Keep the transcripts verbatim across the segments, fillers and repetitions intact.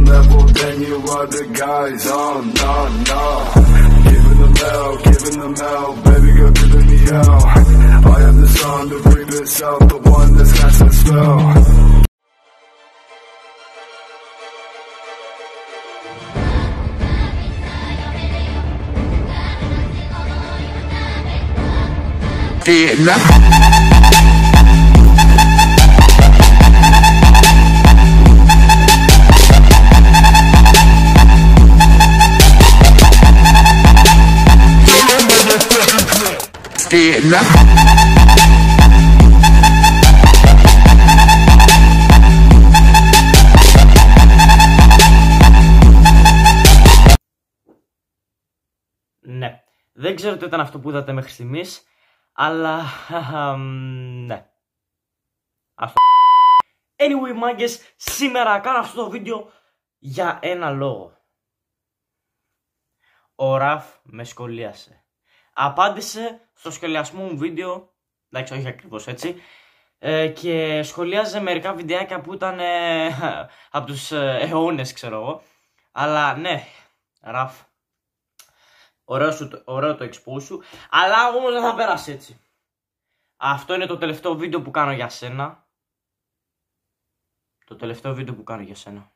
level, then you are the guys. Oh no, no. Giving them hell, giving them hell, baby girl giving me hell. I am the sun to bring this out, the one that's cast a spell. Ναι, δεν ξέρω τι ήταν αυτό που είδατε μέχρι στιγμής, αλλά ναι. Αυτό. Anyway, μάγκες, σήμερα κάνω αυτό το βίντεο για ένα λόγο. Ο Ραφ με σχολίασε. Απάντησε στο σχολιασμό μου βίντεο, εντάξει όχι ακριβώς έτσι, ε, και σχολιάζε μερικά βιντεάκια που ήταν ε, από τους ε, αιώνες ξέρω εγώ. Αλλά ναι, Ραφ, ωραίο, σου, ωραίο το expose σου, αλλά όμως δεν θα πέρασει έτσι. Αυτό είναι το τελευταίο βίντεο που κάνω για σένα. Το τελευταίο βίντεο που κάνω για σένα.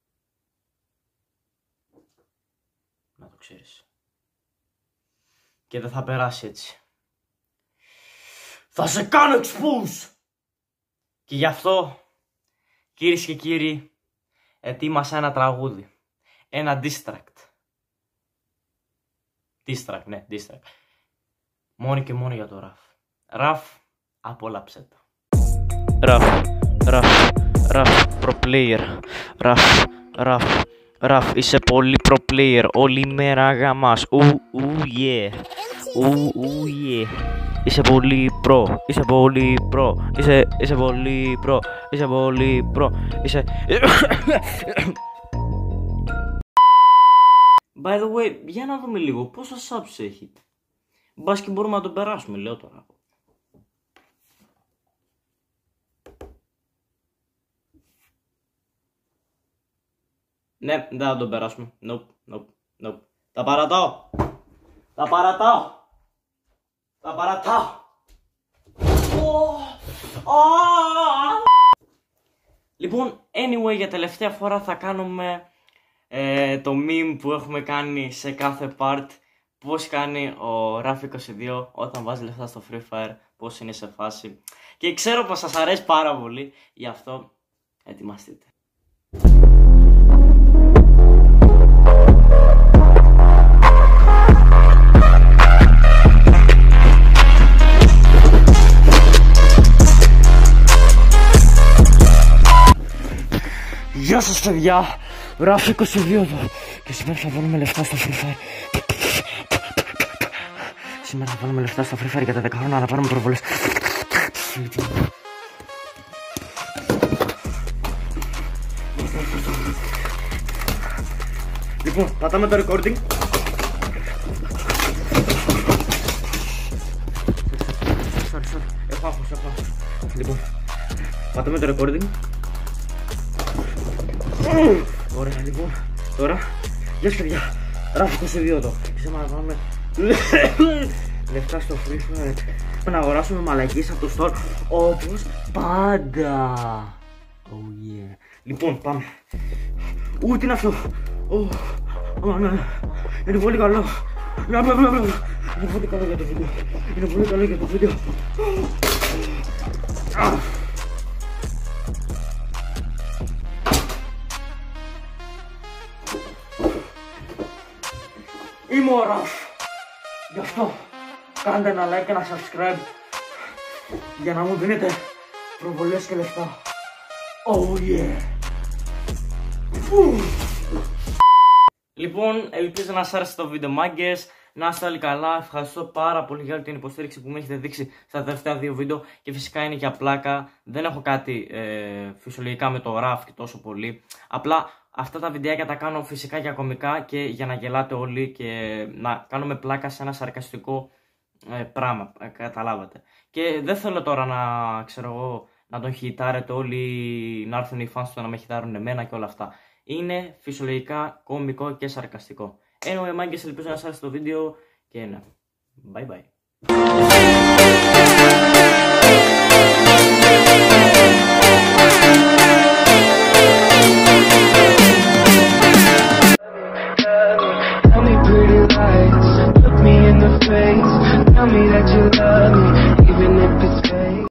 Να το ξέρεις. Και δεν θα περάσει έτσι. Θα σε κάνω expose! Και γι' αυτό, κυρίες και κύριοι, ετοίμασα ένα τραγούδι. Ένα diss track. Diss track, ναι, diss track. Μόνο και μόνο για το Ραφ. Ραφ, απόλαψε το. Ραφ, Ραφ, Ραφ, pro player. Ραφ, Ραφ, Ραφ, είσαι πολύ pro player. Όλη μέρα γαμάς. Ου, ου, yeah. Ου, ου, yeah. Είσαι πολύ προ, είσαι πολύ προ, είσαι, είσαι πολύ προ, είσαι πολύ προ, είσαι... By the way, για να δούμε λίγο πόσα subs έχει. Μπας και μπορούμε να τον περάσουμε, λέω τώρα. Ναι, δεν θα τον περάσουμε. Nope, nope, nope. Τα παρατάω. Τα παρατάω. Τα παρατάω. Oh. Oh. Λοιπόν, anyway, για τελευταία φορά θα κάνουμε ε, το meme που έχουμε κάνει σε κάθε part. Πώς κάνει ο Ραφ είκοσι δύο όταν βάζει λεφτά στο Free Fire, πώς είναι σε φάση. Και ξέρω πως σας αρέσει πάρα πολύ, γι' αυτό ετοιμαστείτε. Γεια σας παιδιά, Ραφ είκοσι δύο εδώ και σήμερα θα βάλουμε λεφτά στο Free Fire. Σήμερα θα βάλουμε λεφτά στο Free Fire για τα δέκα χρόνια να πάρουμε προβολές. Λοιπόν, πατάμε το recording. Sorry, sorry, έχω άγχος, έχω άγχος. Λοιπόν, πατάμε το recording. Ωραία, λοιπόν, τώρα, γεια σας παιδιά, Ραφ είκοσι δύο εδώ. Σήμερα να βάλουμε λεφτά στο Free Fire. Να αγοράσουμε μαλακίες από το store, όπως πάντα. Oh yeah. Λοιπόν, πάμε. Ου, τι είναι αυτό. Oh, oh, ναι. Είναι πολύ καλό. Είναι πολύ καλό για το βίντεο. Είναι πολύ καλό για το βίντεο. Είμαι ο Ραφ. Γι' αυτό κάντε ένα like και ένα subscribe για να μου δίνετε προβολές και λεφτά. Oh yeah. Λοιπόν, ελπίζω να σας άρεσε το βίντεο μάγκες. Να είστε όλοι καλά. Ευχαριστώ πάρα πολύ για όλη την υποστήριξη που μου έχετε δείξει στα τελευταία δύο βίντεο. Και φυσικά είναι για πλάκα. Δεν έχω κάτι ε, φυσιολογικά με το Ραφ και τόσο πολύ. Απλά αυτά τα βιντεάκια τα κάνω φυσικά για κωμικά και για να γελάτε όλοι και να κάνουμε πλάκα σε ένα σαρκαστικό ε, πράγμα. Ε, καταλάβατε. Και δεν θέλω τώρα να ξέρω εγώ να τον χιτάρετε όλοι, να έρθουν οι fans του να με χιτάρουν εμένα και όλα αυτά. είναι φυσιολογικά κωμικό και σαρκαστικό. Anyway, μάγκες, ελπίζω να σας άρεσε το βίντεο και ναι, bye bye. Tell me pretty lies.